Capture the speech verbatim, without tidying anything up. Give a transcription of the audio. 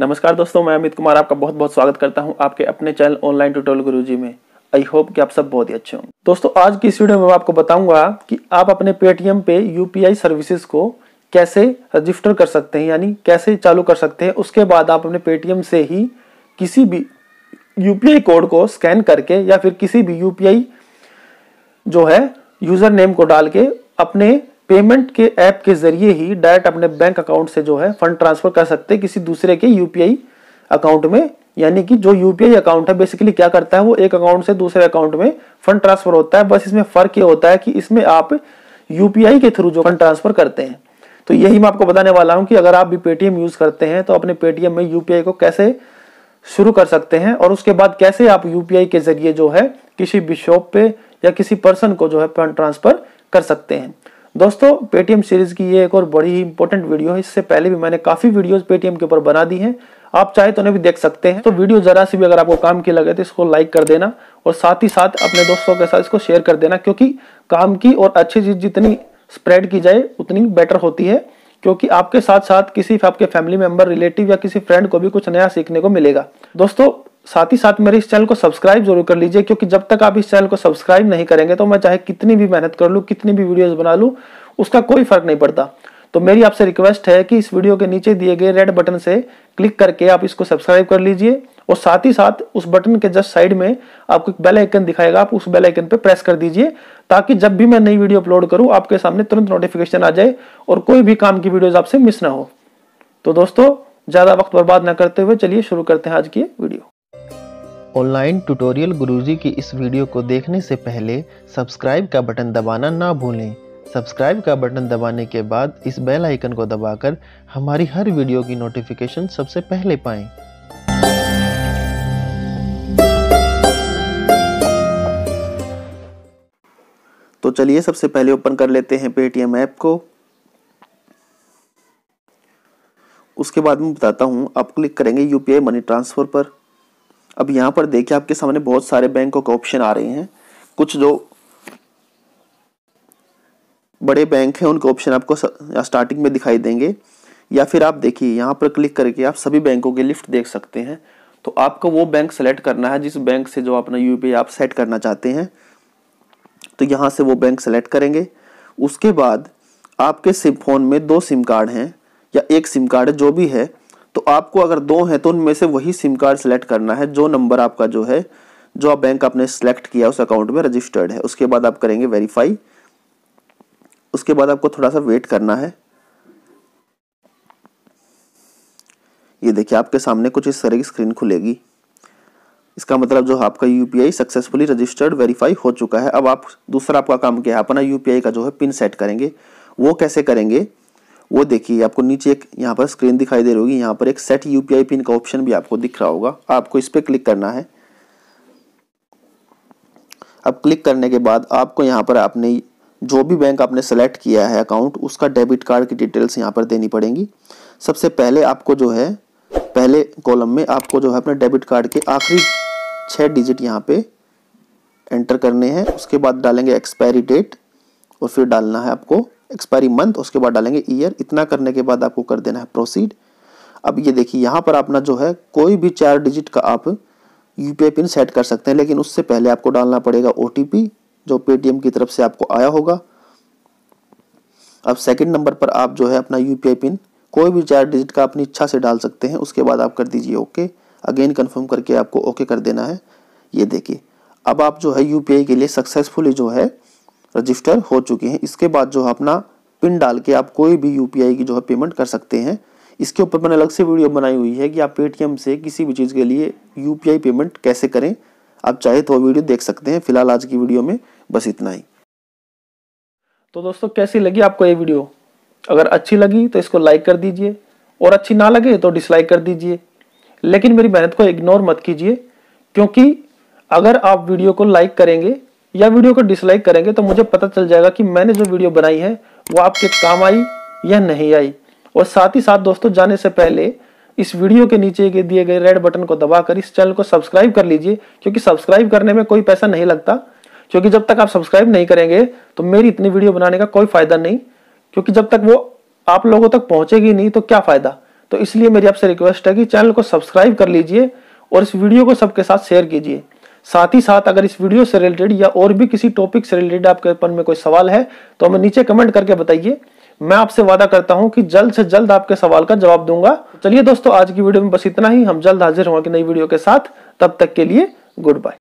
नमस्कार दोस्तों, मैं अमित कुमार आपका बहुत बहुत स्वागत करता हूं आपके अपने चैनल ऑनलाइन ट्यूटोरियल गुरुजी में। आई होप कि आप सब बहुत ही अच्छे होंगे। दोस्तों, आज की इस वीडियो में मैं आपको बताऊंगा कि आप अपने पेटीएम पे यूपीआई सर्विसेज को कैसे रजिस्टर कर सकते हैं, यानी कैसे चालू कर सकते हैं। उसके बाद आप अपने पेटीएम से ही किसी भी यूपीआई कोड को स्कैन करके या फिर किसी भी यूपीआई जो है यूजर नेम को डाल के अपने पेमेंट के ऐप के जरिए ही डायरेक्ट अपने बैंक अकाउंट से जो है फंड ट्रांसफर कर सकते हैं किसी दूसरे के यूपीआई अकाउंट में। यानी कि जो यूपीआई अकाउंट है बेसिकली क्या करता है, वो एक अकाउंट से दूसरे अकाउंट में फंड ट्रांसफर होता है। बस इसमें फर्क ये होता है कि इसमें आप यूपीआई के थ्रू जो फंड ट्रांसफर करते हैं। तो यही मैं आपको बताने वाला हूं कि अगर आप भी पेटीएम यूज करते हैं तो अपने पेटीएम में यूपीआई को कैसे शुरू कर सकते हैं और उसके बाद कैसे आप यूपीआई के जरिए जो है किसी भी शॉप पे या किसी पर्सन को जो है फंड ट्रांसफर कर सकते हैं। दोस्तों, पेटीएम सीरीज की ये एक और बड़ी ही इंपॉर्टेंट वीडियो है। इससे पहले भी मैंने काफी वीडियोस पेटीएम के ऊपर बना दी हैं, आप चाहे तो उन्हें भी देख सकते हैं। तो वीडियो जरा सी भी अगर आपको काम की लगे तो इसको लाइक कर देना और साथ ही साथ अपने दोस्तों के साथ इसको शेयर कर देना, क्योंकि काम की और अच्छी चीज जितनी स्प्रेड की जाए उतनी बेटर होती है, क्योंकि आपके साथ साथ किसी आपके फैमिली मेंबर, रिलेटिव या किसी फ्रेंड को भी कुछ नया सीखने को मिलेगा। दोस्तों, साथ ही साथ मेरे इस चैनल को सब्सक्राइब जरूर कर लीजिए, क्योंकि जब तक आप इस चैनल को सब्सक्राइब नहीं करेंगे तो मैं चाहे कितनी भी मेहनत कर लूं, कितनी भी वीडियोस बना लूं, उसका कोई फर्क नहीं पड़ता। तो मेरी आपसे रिक्वेस्ट है कि इस वीडियो के नीचे दिए गए रेड बटन से क्लिक करके आप इसको सब्सक्राइब कर लीजिए और साथ ही साथ उस बटन के जस्ट साइड में आपको एक बेल आइकन दिखाएगा, आप उस बेल आइकन पे प्रेस कर दीजिए ताकि जब भी मैं नई वीडियो अपलोड करूं आपके सामने तुरंत नोटिफिकेशन आ जाए और कोई भी काम की वीडियोस आपसे मिस ना हो। तो दोस्तों, ज्यादा वक्त बर्बाद ना करते हुए चलिए शुरू करते हैं आज की वीडियो। ऑनलाइन ट्यूटोरियल गुरुजी की इस वीडियो को देखने से पहले सब्सक्राइब का बटन दबाना ना भूलें। सब्सक्राइब का बटन दबाने के बाद इस बेल आइकन को दबाकर हमारी हर वीडियो की नोटिफिकेशन सबसे पहले पाएं। तो चलिए सबसे पहले ओपन कर लेते हैं पेटीएम ऐप को। उसके बाद मैं बताता हूं, आप क्लिक करेंगे यूपीआई मनी ट्रांसफर पर। अब यहाँ पर देखिए आपके सामने बहुत सारे बैंकों के ऑप्शन आ रहे हैं। कुछ जो बड़े बैंक हैं उनके ऑप्शन आपको स्टार्टिंग में दिखाई देंगे, या फिर आप देखिए यहाँ पर क्लिक करके आप सभी बैंकों की लिस्ट देख सकते हैं। तो आपको वो बैंक सेलेक्ट करना है जिस बैंक से जो अपना यूपीआई आप सेट करना चाहते हैं। तो यहाँ से वो बैंक सेलेक्ट करेंगे। उसके बाद आपके सिम फोन में दो सिम कार्ड हैं या एक सिम कार्ड है, जो भी है, तो आपको अगर दो हैं तो उनमें से वही सिम कार्ड सेलेक्ट करना है जो नंबर आपका जो है, जो आप बैंक आपने सेलेक्ट किया उस अकाउंट में रजिस्टर्ड है। उसके बाद आप करेंगे वेरीफाई। उसके बाद आपको थोड़ा सा वेट करना है। ये देखिए आपके सामने कुछ इस तरह की स्क्रीन खुलेगी। इसका मतलब जो आपका यूपीआई सक्सेसफुली रजिस्टर्ड वेरीफाई हो चुका है। अब आप दूसरा आपका काम क्या है, अपना यूपीआई का जो है पिन सेट करेंगे। वो कैसे करेंगे वो देखिए, आपको नीचे एक यहाँ पर स्क्रीन दिखाई दे रही होगी, यहाँ पर एक सेट यूपीआई पिन का ऑप्शन भी आपको दिख रहा होगा। आपको इस पर क्लिक करना है। अब क्लिक करने के बाद आपको यहाँ पर आपने जो भी बैंक आपने सेलेक्ट किया है अकाउंट, उसका डेबिट कार्ड की डिटेल्स यहाँ पर देनी पड़ेंगी। सबसे पहले आपको जो है पहले कॉलम में आपको जो है अपने डेबिट कार्ड के आखिरी छः डिजिट यहाँ पे एंटर करने हैं। उसके बाद डालेंगे एक्सपायरी डेट और फिर डालना है आपको एक्सपायरी मंथ। उसके बाद डालेंगे ईयर। इतना करने के बाद आपको कर देना है प्रोसीड। अब ये देखिए यहाँ पर अपना जो है कोई भी चार डिजिट का आप यूपीआई पिन सेट कर सकते हैं, लेकिन उससे पहले आपको डालना पड़ेगा ओटीपी जो पेटीएम की तरफ से आपको आया होगा। अब सेकंड नंबर पर आप जो है अपना यूपीआई पिन कोई भी चार डिजिट का अपनी इच्छा से डाल सकते हैं। उसके बाद आप कर दीजिए ओके। अगेन कंफर्म करके आपको ओके कर देना है। ये देखिए अब आप जो है यूपीआई के लिए सक्सेसफुली जो है रजिस्टर हो चुके हैं। इसके बाद जो है अपना पिन डाल के आप कोई भी यूपीआई की जो है पेमेंट कर सकते हैं। इसके ऊपर मैंने अलग से वीडियो बनाई हुई है कि आप पेटीएम से किसी भी चीज़ के लिए यूपीआई पेमेंट कैसे करें। आप चाहे तो वो वीडियो देख सकते हैं। फिलहाल आज की वीडियो में बस इतना ही। तो दोस्तों, कैसी लगी आपको ये वीडियो? अगर अच्छी लगी तो इसको लाइक कर दीजिए और अच्छी ना लगे तो डिसलाइक कर दीजिए, लेकिन मेरी मेहनत को इग्नोर मत कीजिए, क्योंकि अगर आप वीडियो को लाइक करेंगे या वीडियो को डिसलाइक करेंगे तो मुझे पता चल जाएगा कि मैंने जो वीडियो बनाई है वो आपके काम आई या नहीं आई। और साथ ही साथ दोस्तों, जाने से पहले इस वीडियो के नीचे के दिए गए रेड बटन को दबाकर इस चैनल को सब्सक्राइब कर लीजिए, क्योंकि सब्सक्राइब करने में कोई पैसा नहीं लगता। क्योंकि जब तक आप सब्सक्राइब नहीं करेंगे तो मेरी इतनी वीडियो बनाने का कोई फायदा नहीं, क्योंकि जब तक वो आप लोगों तक पहुंचेगी नहीं तो क्या फायदा। तो इसलिए मेरी आपसे रिक्वेस्ट है कि चैनल को सब्सक्राइब कर लीजिए और इस वीडियो को सबके साथ शेयर कीजिए। साथ ही साथ अगर इस वीडियो से रिलेटेड या और भी किसी टॉपिक से रिलेटेड आपके मन में कोई सवाल है तो हमें नीचे कमेंट करके बताइए। मैं आपसे वादा करता हूं कि जल्द से जल्द आपके सवाल का जवाब दूंगा। चलिए दोस्तों, आज की वीडियो में बस इतना ही। हम जल्द हाजिर होंगे नई वीडियो के साथ। तब तक के लिए गुड बाय।